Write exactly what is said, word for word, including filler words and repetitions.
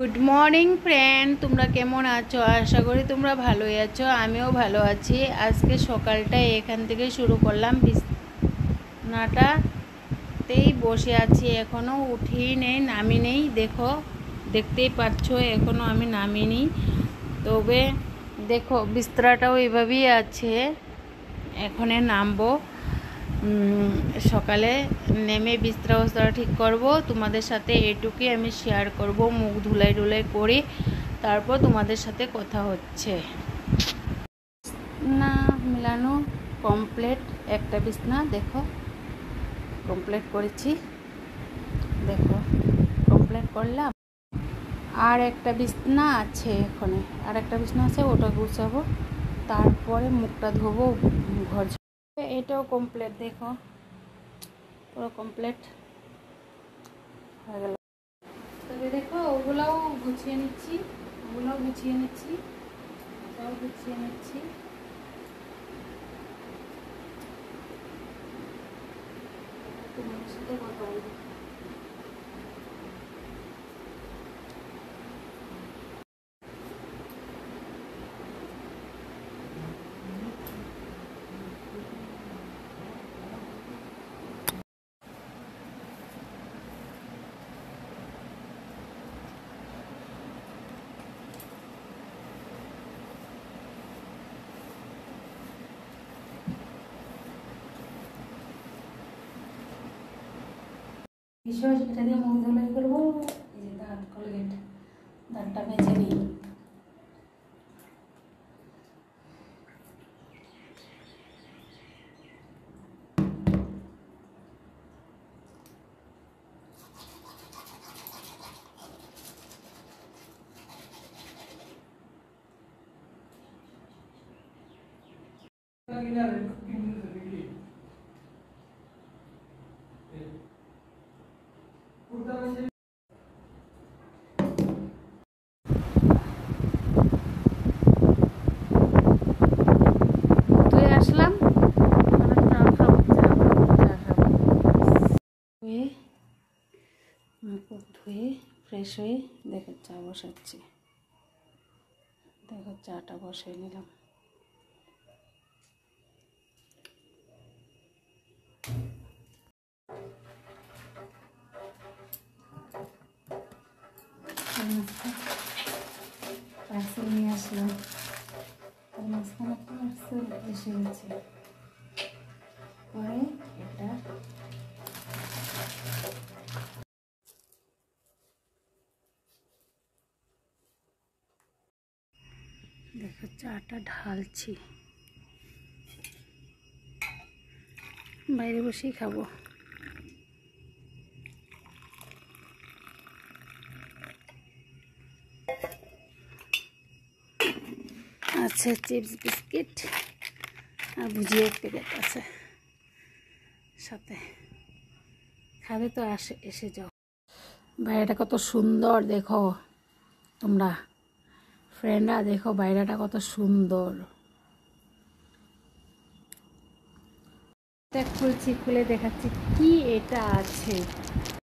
Good morning friend, তোমরা কেমন আছো? আশা করি তোমরা ভালোই আছো, আমিও ভালো আছি। আজকে সকালটা এখান থেকে শুরু করলাম, বিছানাটাতেই বসে আছি, এখনও উঠি নেই, নামি নেই। দেখো, দেখতেই পাচ্ছ এখনও আমি নামিনি। তবে দেখো বিছানাটাও এভাবেই আছে, এখনে নামবো। সকালে নেমে বিছানা ওছরা ঠিক করব, তোমাদের সাথে এটুকুই আমি শেয়ার করব। মুখ ধুলাই ধুলাই করি, তারপর তোমাদের সাথে কথা হচ্ছে। না মিলানো কমপ্লিট, একটা বিছানা দেখো কমপ্লিট করেছি, দেখো কমপ্লিট করলাম। আর একটা বিছানা আছে, এখানে আর একটা বিছানা আছে, ওটা গুছাবো, তারপরে মুখটা ধোবো, ঘর। এটাও কমপ্লিট, দেখো পুরো কমপ্লিট হয়ে গেল। তবে দেখো ওগুলোও গুছিয়ে নিচ্ছি, ওগুলোও গুছিয়ে নিচ্ছি, ওটাও গুছিয়ে নিচ্ছি। তোমার সাথে কথা বলবো। বিশেষ এটা দিয়ে মুখ ধুলাই করবো। এই যে দাঁত, কলগেট, দাঁতটা বেছে নিই। ধুয়ে আসলাম, ধুয়ে মুখ ধুয়ে ফ্রেশ হয়ে দেখো চা বসাচ্ছি। দেখো চাটা বসিয়ে নিলাম। পার্সেল নিয়ে আসলাম, তার মাঝখানে পার্সেল এসে গেছে। পরে এটা দেখো চাটা ঢালছি, বাইরে বসেই খাবো। আছে চিপস বিস্কিট আর ভুজিয়ার প্যাকেট আছে সাথে, খাবে তো আসে এসে যাও। বাইরেটা কত সুন্দর দেখো তোমরা ফ্রেন্ডরা, দেখো বাইরেটা কত সুন্দর। খুলছি, খুলে দেখাচ্ছি কি এটা আছে।